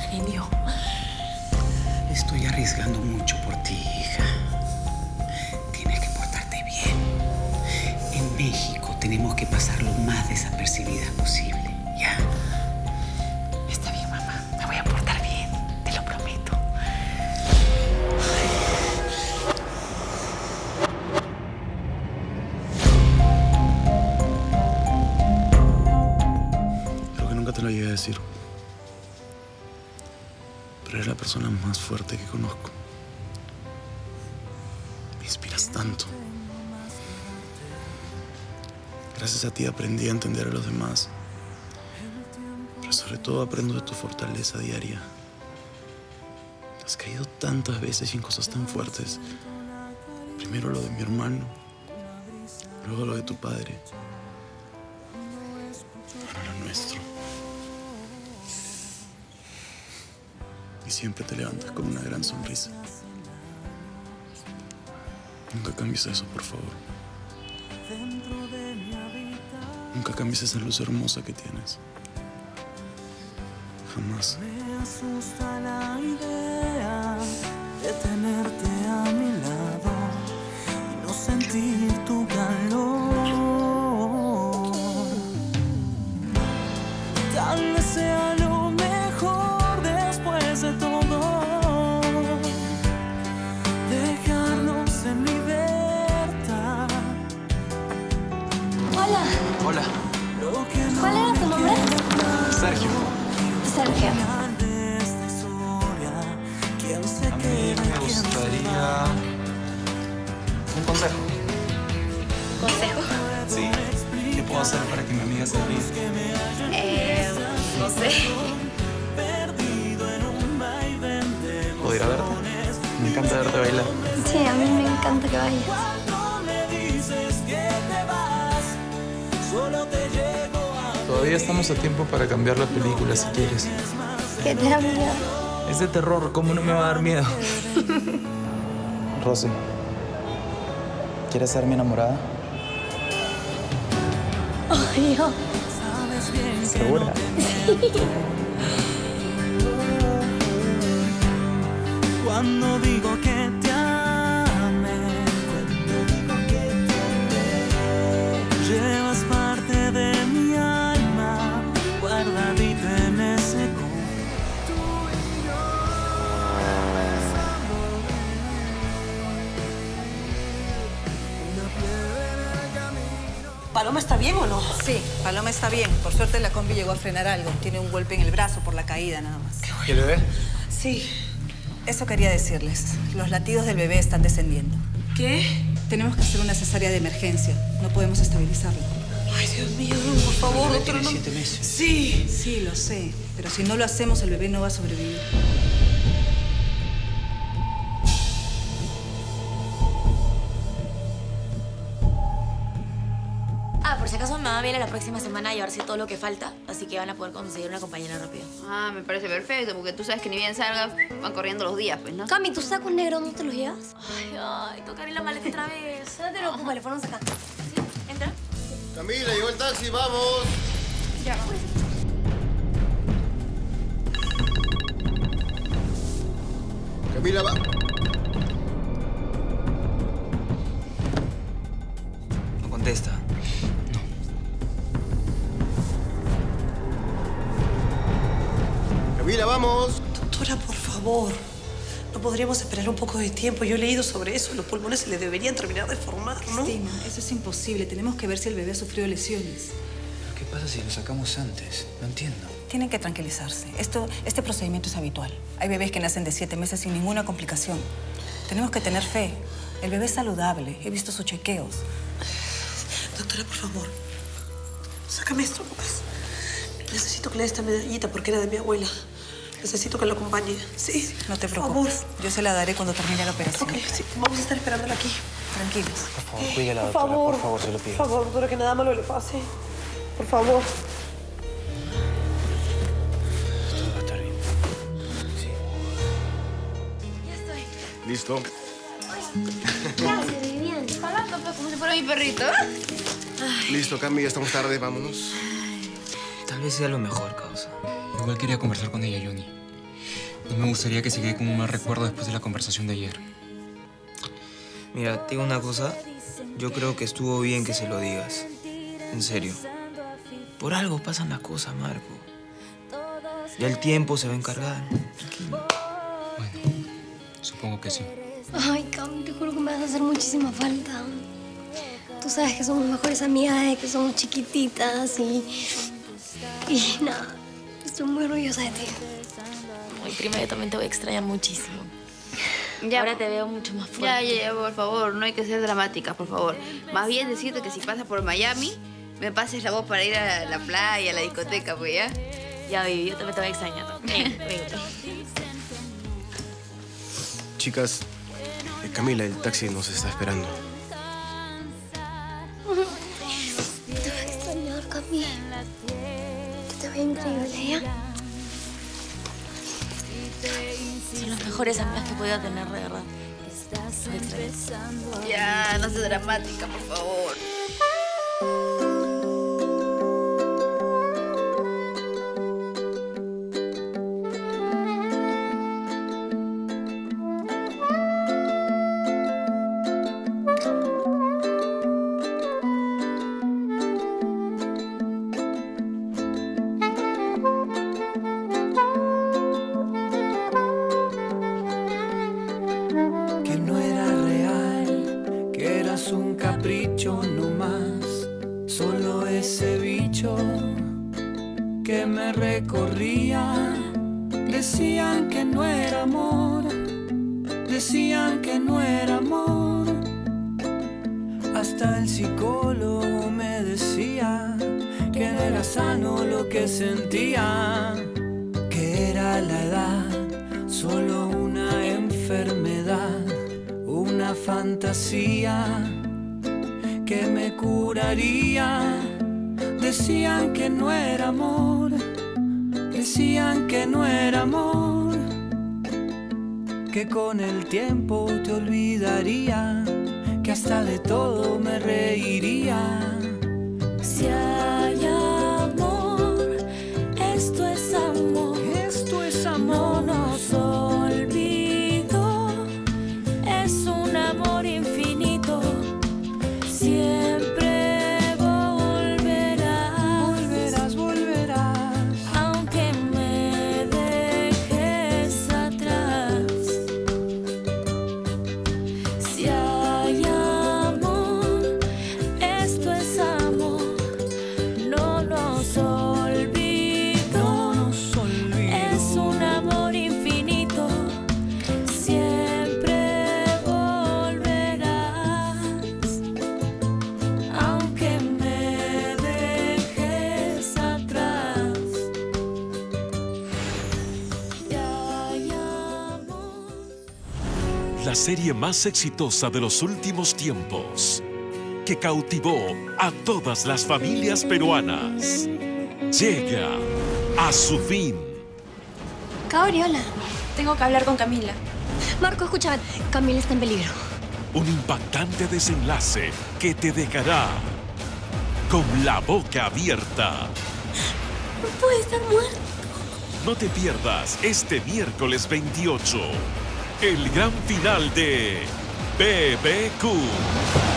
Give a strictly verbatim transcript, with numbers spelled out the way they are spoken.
Niño, estoy arriesgando mucho por ti, hija. Tienes que portarte bien. En México tenemos que pasar lo más desapercibidas posible, ¿ya? está bien, mamá. Me voy a portar bien, te lo prometo. Creo que nunca te lo llegué a decir. Pero eres la persona más fuerte que conozco. Me inspiras tanto. Gracias a ti aprendí a entender a los demás. Pero sobre todo aprendo de tu fortaleza diaria. Has caído tantas veces en cosas tan fuertes. Primero lo de mi hermano, luego lo de tu padre, ahora lo nuestro. Y siempre te levantas con una gran sonrisa. Nunca cambies eso, por favor. Nunca cambies esa luz hermosa que tienes. Jamás. Me asusta la idea de tenerte a mi lado y no sentir tu calor. Tal vez sea lo mejor después de todo, dejarnos en libertad. Hola. Hola. ¿Cuál era tu nombre? Sergio. Sergio. A mí me gustaría un consejo. ¿Consejo? Sí. ¿Qué puedo hacer para que mi amiga se ríe? Eh, no sé. ¿Puedo ir a verte? Me encanta verte bailar. Sí, a mí me encanta que vayas. Todavía estamos a tiempo para cambiar la película si quieres. ¿Qué te da miedo? Es de terror, ¿cómo no me va a dar miedo? Rosy, ¿quieres ser mi enamorada? Obvio. ¿Segura? Cuando digo que te ame, llevas parte de mi alma guardadita en ese corazón. ¿Paloma está bien o no? Sí, Paloma está bien. Por suerte la combi llegó a frenar algo. Tiene un golpe en el brazo por la caída nada más. ¿Y el bebé? Sí. Eso quería decirles. Los latidos del bebé están descendiendo. ¿Qué? Tenemos que hacer una cesárea de emergencia. No podemos estabilizarlo. Ay, Dios mío, por favor, doctora, no. siete meses. Sí. Sí, lo sé. Pero si no lo hacemos, el bebé no va a sobrevivir. Ah, por si acaso me va a ver la próxima semana a llevarse todo lo que falta, así que van a poder conseguir una compañera rápido. Ah, me parece perfecto, porque tú sabes que ni bien salga, van corriendo los días, pues, ¿no? Cami, ¿tus sacos negros no te los llevas? Ay, ay, tocaré la maleta otra vez. No te preocupes, le ponemos acá. ¿Sí? ¿Entra? Camila, llegó el taxi, vamos. Ya. Camila, va. No contesta. Camila, vamos. Doctora, por favor. No podríamos esperar un poco de tiempo. Yo he leído sobre eso. Los pulmones se le deberían terminar de formar, ¿no? Estima, eso es imposible. Tenemos que ver si el bebé ha sufrido lesiones. ¿Pero qué pasa si lo sacamos antes? No entiendo. Tienen que tranquilizarse. Esto, este procedimiento es habitual. Hay bebés que nacen de siete meses sin ninguna complicación. Tenemos que tener fe. El bebé es saludable. He visto sus chequeos. Doctora, por favor. Sácame esto, pues. Necesito que le dé esta medallita porque era de mi abuela. Necesito que lo acompañe. Sí. No te por preocupes. favor. Yo se la daré cuando termine la operación. Ok, sí. Vamos a estar esperándola aquí. Tranquilos. Por favor, cuídala, Por doctora. favor. Por favor, se lo pido. Por favor, doctora, que nada malo le pase. Por favor. Todo va a estar bien. Sí. Ya estoy. Listo. Gracias, Vivian. Hablando, pues, como si fuera mi perrito. Listo, Cami, ya estamos tarde, vámonos. Tal vez sea lo mejor, causa. Igual quería conversar con ella, Johnny. No me gustaría que se quede como un mal recuerdo después de la conversación de ayer. Mira, te digo una cosa. Yo creo que estuvo bien que se lo digas. En serio. Por algo pasan las cosas, Marco. Ya el tiempo se va a encargar. Tranquilo. Bueno, supongo que sí. Ay, Cam, te juro que me vas a hacer muchísima falta. Tú sabes que somos mejores amigas desde que somos chiquititas y... Y nada, estoy muy orgullosa de ti. Ay, prima, yo también te voy a extrañar muchísimo. Ya, ahora te veo mucho más fuerte. Ya, ya, ya, por favor, no hay que ser dramática, por favor. Más bien decirte que si pasas por Miami, me pases la voz para ir a la playa, a la discoteca, pues, ¿ya? Ya, baby, yo también te voy a extrañar. Ven, ven. Chicas, eh, Camila, el taxi nos está esperando. Te voy a extrañar, Camila. Que te vea increíble, ¿ya? Son las mejores amigas que he podido tener, de verdad. Los extraño. Ya, no seas dramática, por favor. Un capricho no más, solo ese bicho que me recorría. Decían que no era amor, decían que no era amor. Hasta el psicólogo me decía que no era sano lo que sentía, que era la edad, solo una enfermedad, una fantasía que me curaría. Decían que no era amor, decían que no era amor, que con el tiempo te olvidaría, que hasta de todo me reiría. Si hay amor, esto es amor, esto es amor, no nos olvidó, es un amor infinito, siempre volverás, volverás, volverás, aunque me dejes atrás. Si hay amor, esto es amor, no nos olvidó, no nos olvidó, es un amor infinito, siempre volverás, aunque me dejes atrás. Si hay amor. La serie más exitosa de los últimos tiempos, que cautivó a todas las familias peruanas, llega a su fin. Kaori, hola. Tengo que hablar con Camila. Marco, escúchame. Camila está en peligro. Un impactante desenlace que te dejará con la boca abierta. No puede estar muerto. No te pierdas este miércoles veintiocho el gran final de B B Q.